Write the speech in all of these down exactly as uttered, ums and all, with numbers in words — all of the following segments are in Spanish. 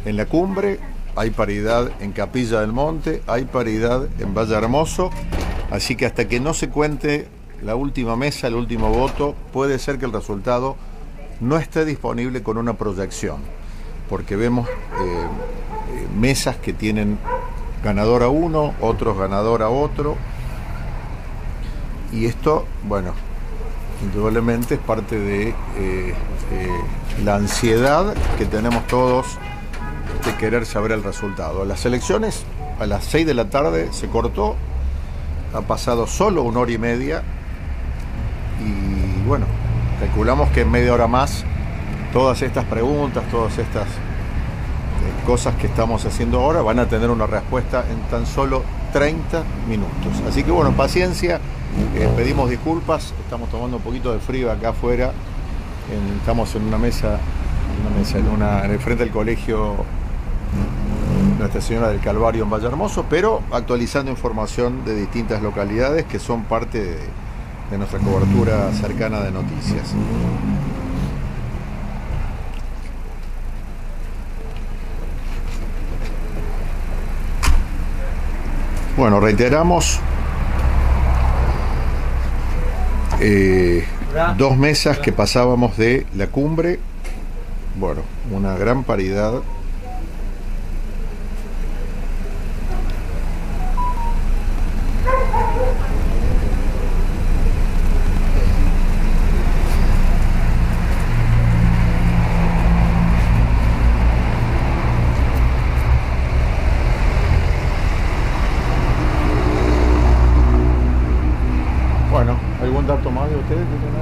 en la cumbre, hay paridad en Capilla del Monte, hay paridad en Valle Hermoso, así que hasta que no se cuente la última mesa, el último voto, puede ser que el resultado no esté disponible con una proyección, porque vemos eh, mesas que tienen ganador a uno, otros ganador a otro, y esto, bueno, indudablemente es parte de eh, eh, la ansiedad que tenemos todos de querer saber el resultado. Las elecciones a las seis de la tarde se cortó, ha pasado solo una hora y media y bueno, calculamos que en media hora más todas estas preguntas, todas estas eh, cosas que estamos haciendo ahora van a tener una respuesta en tan solo treinta minutos. Así que bueno, paciencia, eh, pedimos disculpas, estamos tomando un poquito de frío acá afuera, en, estamos en una mesa, una mesa en, una, en el frente del colegio Nuestra Señora del Calvario en Valle Hermoso, pero actualizando información de distintas localidades que son parte de, de nuestra cobertura cercana de noticias. Bueno, reiteramos eh, dos mesas que pasábamos de la cumbre, bueno, una gran paridad. Bueno, ¿algún dato más de ustedes?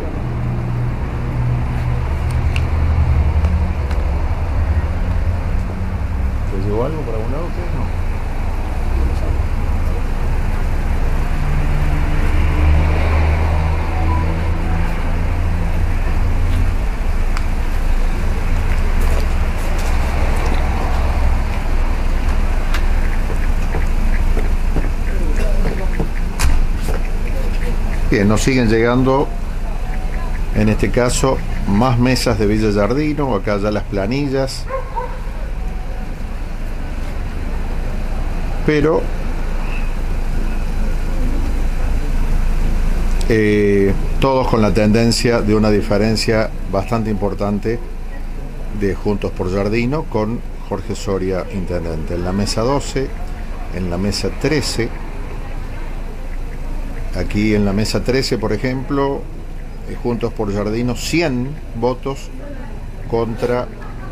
¿Les llegó algo por algún lado ustedes? No. Bien, nos siguen llegando, en este caso, más mesas de Villa Giardino, acá ya las planillas, pero eh, todos con la tendencia de una diferencia bastante importante de Juntos por Giardino con Jorge Soria, intendente. En la mesa doce, en la mesa trece, aquí en la mesa trece, por ejemplo, eh, Juntos por Giardino, cien votos contra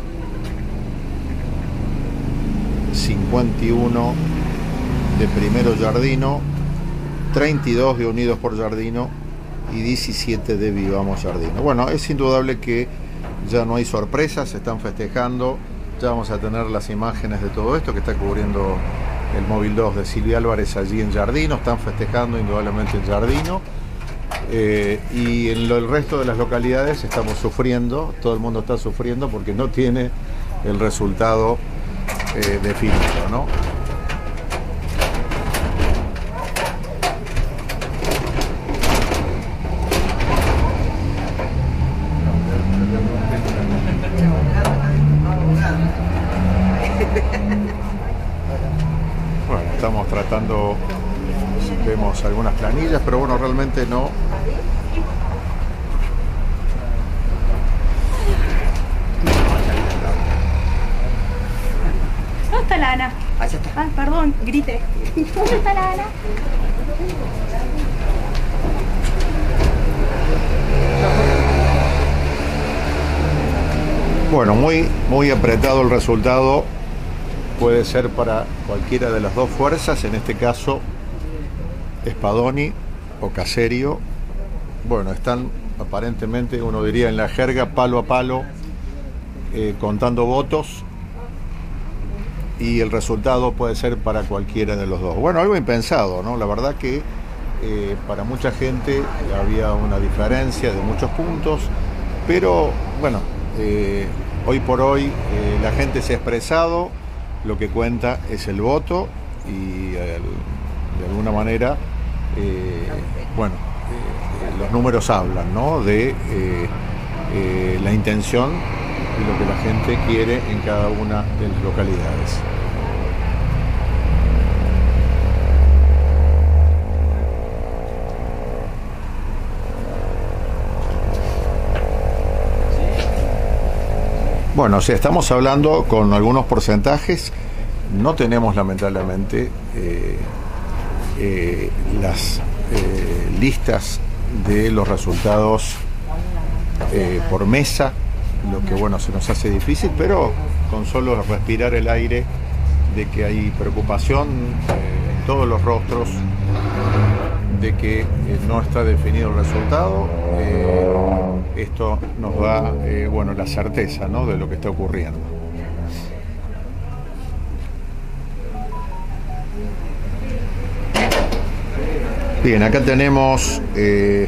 cincuenta y uno de Primero Giardino, treinta y dos de Unidos por Giardino y diecisiete de Vivamos Giardino. Bueno, es indudable que ya no hay sorpresas, se están festejando, ya vamos a tener las imágenes de todo esto que está cubriendo el móvil dos de Silvia Álvarez allí en Giardino, están festejando indudablemente en Giardino, eh, y en lo, el resto de las localidades estamos sufriendo, todo el mundo está sufriendo porque no tiene el resultado eh, definido, ¿no? Estamos tratando, vemos algunas planillas, pero bueno, realmente no. ¿Dónde está la Ana? Allá está. Ah, perdón, grité. ¿Dónde está la Ana? Bueno, muy, muy apretado el resultado. Puede ser para cualquiera de las dos fuerzas, en este caso Spadoni o Caserio. Bueno, están aparentemente, uno diría en la jerga, palo a palo, eh, contando votos, y el resultado puede ser para cualquiera de los dos. Bueno, algo impensado, ¿no? La verdad que eh, para mucha gente había una diferencia de muchos puntos, pero bueno, eh, hoy por hoy eh, la gente se ha expresado. Lo que cuenta es el voto y eh, de alguna manera, eh, bueno, eh, los números hablan, ¿no? De eh, eh, la intención y lo que la gente quiere en cada una de las localidades. Bueno, si estamos hablando con algunos porcentajes, no tenemos lamentablemente eh, eh, las eh, listas de los resultados eh, por mesa, lo que bueno se nos hace difícil, pero con solo respirar el aire de que hay preocupación eh, en todos los rostros de que eh, no está definido el resultado, eh, esto nos da eh, bueno, la certeza, ¿no?, de lo que está ocurriendo. Bien, acá tenemos eh,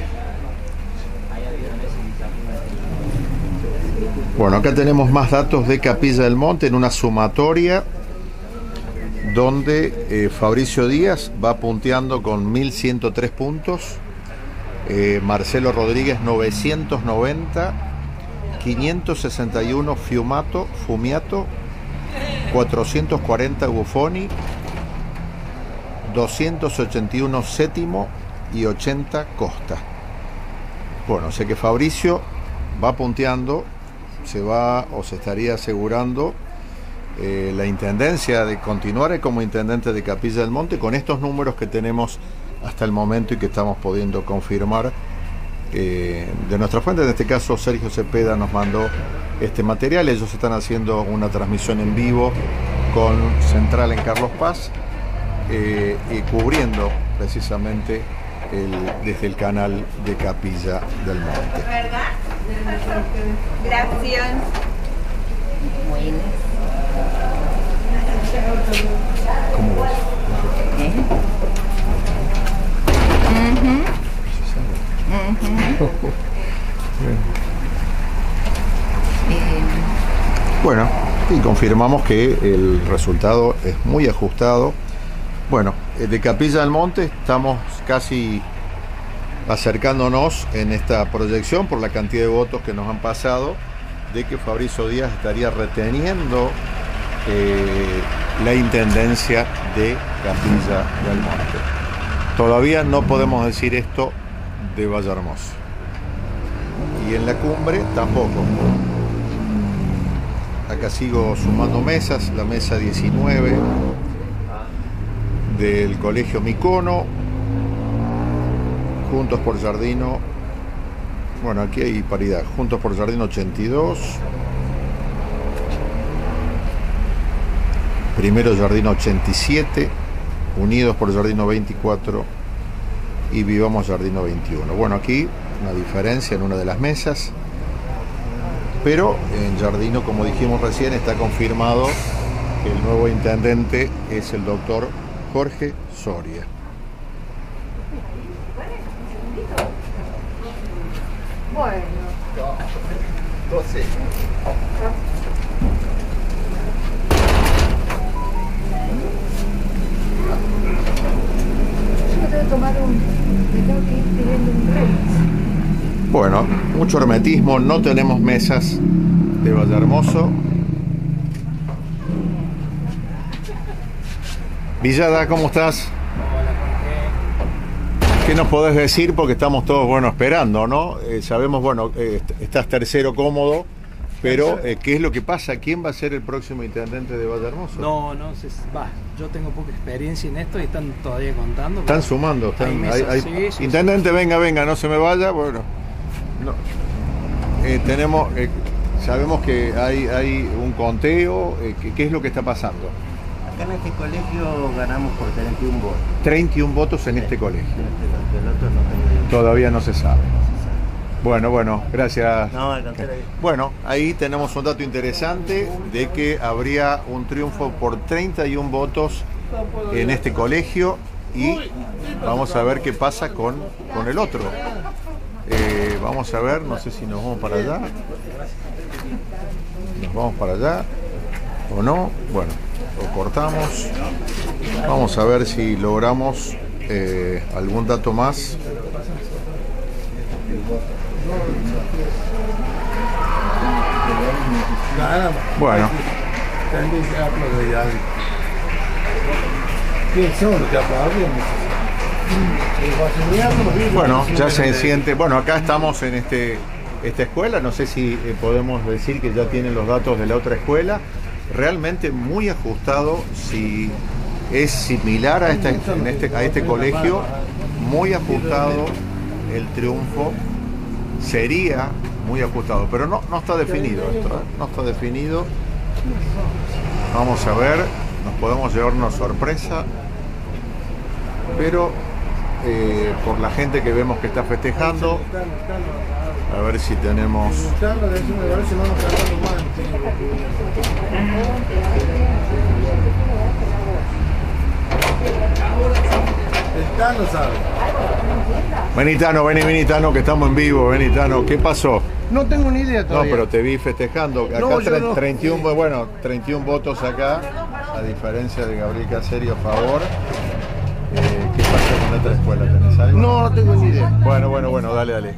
bueno, acá tenemos más datos de Capilla del Monte en una sumatoria donde eh, Fabricio Díaz va punteando con mil ciento tres puntos, eh, Marcelo Rodríguez novecientos noventa, quinientos sesenta y uno Fiumato, Fumiato, cuatrocientos cuarenta Buffoni, doscientos ochenta y uno Séptimo y ochenta Costa. Bueno, sé que Fabricio va punteando, se va o se estaría asegurando Eh, la intendencia de continuar como intendente de Capilla del Monte con estos números que tenemos hasta el momento y que estamos pudiendo confirmar eh, de nuestra fuente. En este caso Sergio Cepeda nos mandó este material. Ellos están haciendo una transmisión en vivo con Central en Carlos Paz eh, y cubriendo precisamente el, desde el canal de Capilla del Monte. ¿Verdad? Gracias. Bueno. ¿Cómo ves? ¿Eh? Uh-huh. Uh-huh. eh. Bueno, y confirmamos que el resultado es muy ajustado. Bueno, de Capilla del Monte estamos casi acercándonos en esta proyección por la cantidad de votos que nos han pasado, de que Fabricio Díaz estaría reteniendo eh, la intendencia de Capilla del Monte. Todavía no podemos decir esto de Vallehermoso. Y en la cumbre tampoco. Acá sigo sumando mesas, la mesa diecinueve del Colegio Micono, Juntos por Jardino. Bueno, aquí hay paridad. Juntos por Jardino ochenta y dos. Primero Jardino ochenta y siete. Unidos por Jardino veinticuatro. Y Vivamos Jardino veintiuno. Bueno, aquí una diferencia en una de las mesas. Pero en Jardino, como dijimos recién, está confirmado que el nuevo intendente es el doctor Jorge Soria. Bueno. doce. Yo tengo que tomar un... Me tengo que ir pidiendo un remis. Bueno, mucho hermetismo, no tenemos mesas de Vallehermoso. Villada, ¿cómo estás? ¿Qué nos podés decir? Porque estamos todos, bueno, esperando, ¿no? Eh, sabemos, bueno, eh, estás tercero cómodo, pero eh, ¿qué es lo que pasa? ¿Quién va a ser el próximo intendente de Vallehermoso? No, no sé, va, yo tengo poca experiencia en esto y están todavía contando. Están sumando, están, hay mesas, hay- hay- sí, sí, intendente, sí. venga, venga, no se me vaya, bueno. No. Eh, tenemos, eh, sabemos que hay, hay un conteo, eh, ¿qué, qué es lo que está pasando? Acá en este colegio ganamos por treinta y uno votos. treinta y uno votos en este colegio. El otro no tengo idea. Todavía no se sabe. Bueno, bueno, gracias. No, al contrario. Bueno, ahí tenemos un dato interesante de que habría un triunfo por treinta y uno votos en este colegio y vamos a ver qué pasa con, con el otro. Eh, vamos a ver, no sé si nos vamos para allá. Nos vamos para allá o no. Bueno, lo cortamos. Vamos a ver si logramos eh, algún dato más. Bueno, ¿Quién son los que aplauden? bueno, ya se siente. Bueno, acá estamos en este, esta escuela. No sé si eh, podemos decir que ya tienen los datos de la otra escuela. Realmente muy ajustado. Si es similar a, esta, en este, a este colegio, muy ajustado el triunfo. Sería muy ajustado, pero no, no está definido esto, ¿eh? No está definido. Vamos a ver, nos podemos llevar una sorpresa, pero eh, por la gente que vemos que está festejando, a ver si tenemos. El Tano sabe. Benitano, vení, Benitano, que estamos en vivo, Benitano. ¿Qué pasó? No tengo ni idea No, todavía. pero te vi festejando. Acá No, yo tre- no. treinta y uno, bueno, treinta y uno votos acá, a diferencia de Gabriel Caserio a favor. Eh, ¿Qué pasa con la otra escuela? ¿Tenés algo? No, no tengo ni idea. Bueno, bueno, bueno, dale, dale.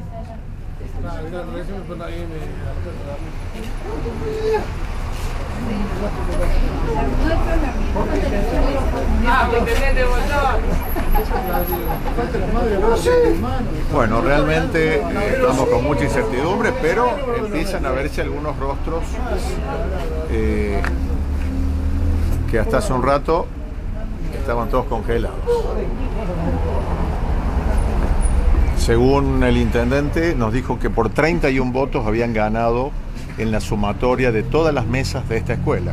Bueno, realmente eh, estamos con mucha incertidumbre, pero empiezan a verse algunos rostros eh, que hasta hace un rato estaban todos congelados. Según el intendente, nos dijo que por treinta y uno votos habían ganado en la sumatoria de todas las mesas de esta escuela.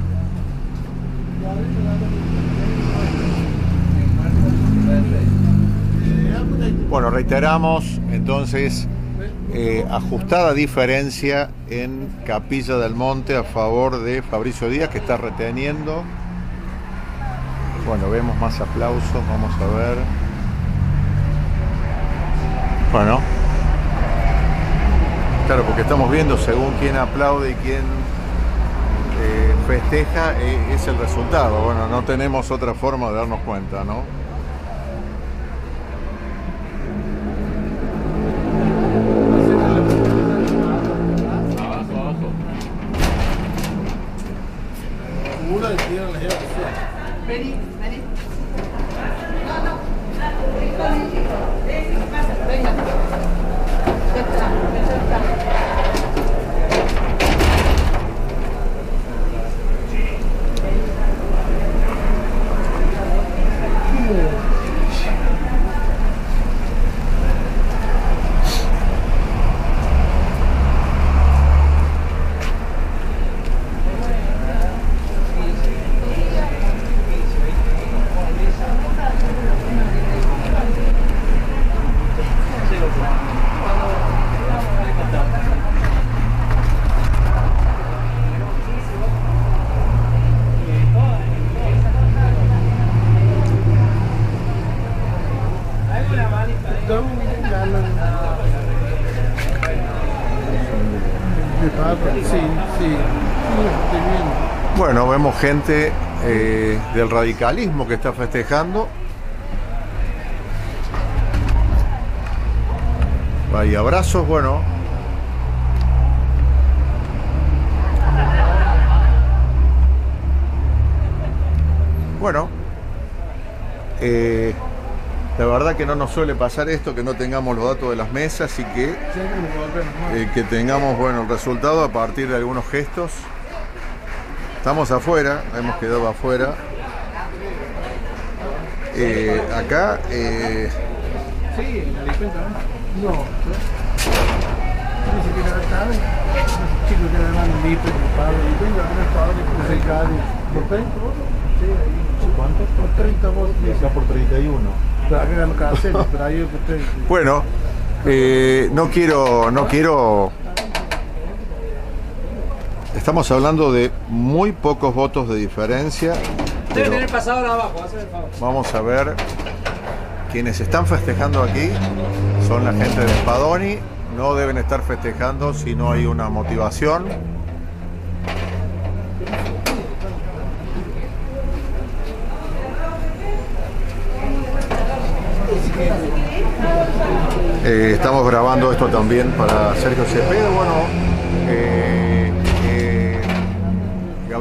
Bueno, reiteramos entonces eh, ajustada diferencia en Capilla del Monte a favor de Fabricio Díaz, que está reteniendo. Bueno, vemos más aplausos, vamos a ver. Bueno, claro, porque estamos viendo según quién aplaude y quién eh, festeja, eh, es el resultado. Bueno, no tenemos otra forma de darnos cuenta, ¿no? Vení, vení. Bueno, vemos gente eh, del radicalismo que está festejando. Hay abrazos, bueno. Bueno, eh, la verdad que no nos suele pasar esto, que no tengamos los datos de las mesas y que, eh, que tengamos, bueno, el resultado a partir de algunos gestos. Estamos afuera, hemos quedado afuera. Eh, acá, eh, Sí, la dispensa, ¿no? No. Dice que no sabe. Chicos que le mandan dispensa, padre, dispensa, no es padre, que se cae. ¿Por treinta votos? Sí, ahí. ¿Cuántos? Por treinta votos. acá por treinta y uno. Pero acá ganó Caserio, pero ahí por treinta. Bueno, eh, no quiero, no quiero. Estamos hablando de muy pocos votos de diferencia. Debe tener pasador abajo, hacer el favor. Vamos a ver. Quienes están festejando aquí son la gente de Spadoni. No deben estar festejando si no hay una motivación. Eh, estamos grabando esto también para Sergio Cepeda. Bueno, eh,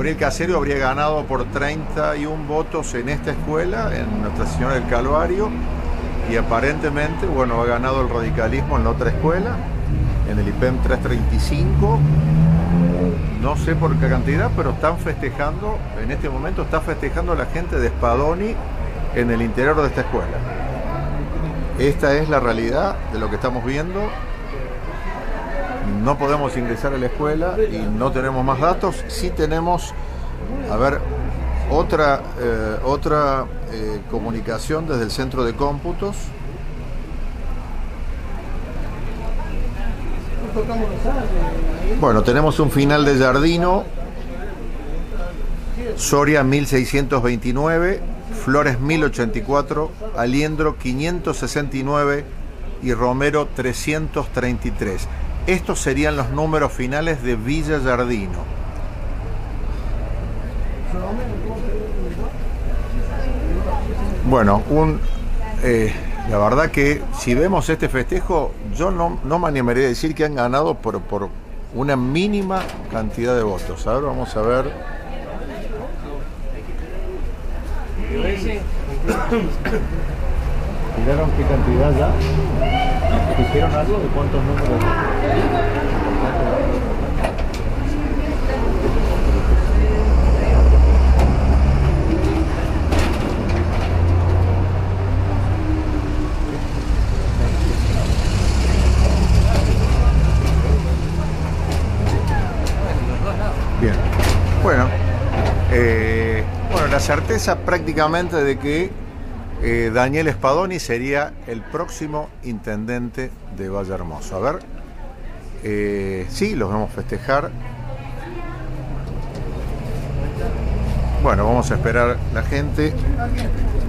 Gabriel Caserio habría ganado por treinta y uno votos en esta escuela, en Nuestra Señora del Calvario, y aparentemente, bueno, ha ganado el radicalismo en la otra escuela, en el I P E M trescientos treinta y cinco. No sé por qué cantidad, pero están festejando, en este momento está festejando la gente de Spadoni en el interior de esta escuela. Esta es la realidad de lo que estamos viendo. No podemos ingresar a la escuela y no tenemos más datos. Sí tenemos, a ver, otra, eh, otra eh, comunicación desde el centro de cómputos. Bueno, tenemos un final de Giardino, Soria mil seiscientos veintinueve, Flores mil ochenta y cuatro, Aliendro quinientos sesenta y nueve y Romero trescientos treinta y tres. Estos serían los números finales de Villa Giardino. Bueno, un, eh, la verdad que si vemos este festejo, yo no, no me animaría a decir que han ganado por, por una mínima cantidad de votos. Ahora vamos a ver. ¿Miraron qué cantidad ya? ¿Dijeron algo de cuántos números? Bien. Bueno, eh, bueno, la certeza prácticamente de que eh, Daniel Spadoni sería el próximo intendente de Valle Hermoso. A ver, eh, sí, los vamos a festejar. Bueno, vamos a esperar la gente.